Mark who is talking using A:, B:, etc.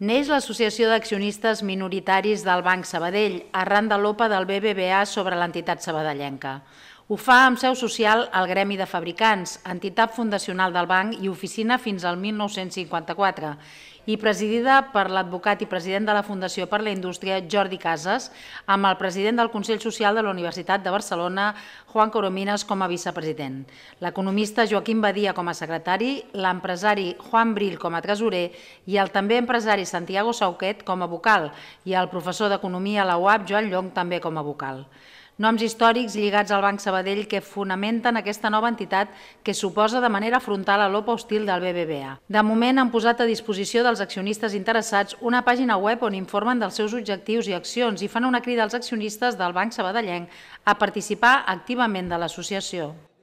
A: Neix l'Associació d'Accionistes Minoritaris del Banc Sabadell, arran de l'OPA del BBVA sobre l'entitat sabadellenca. Ho fa amb seu social al Gremi de Fabricants, entitat fundacional del banc i oficina fins al 1954, i presidida per l'advocat i president de la Fundació per la Indústria, Jordi Casas, amb el president del Consell Social de la Universitat de Barcelona, Juan Coromines, com a vicepresident, l'economista Joaquim Badia com a secretari, l'empresari Juan Brill com a tresorer i el també empresari Santiago Sauquet com a vocal i el professor d'Economia a la UAB, Joan Llong, també com a vocal. Noms històrics lligats al Banc Sabadell que fonamenten aquesta nova entitat que s'oposa de manera frontal a l'OPA hostil del BBVA. De moment han posat a disposició dels accionistes interessats una pàgina web on informen dels seus objectius i accions i fan una crida als accionistes del Banc Sabadellenc a participar activament de l'associació.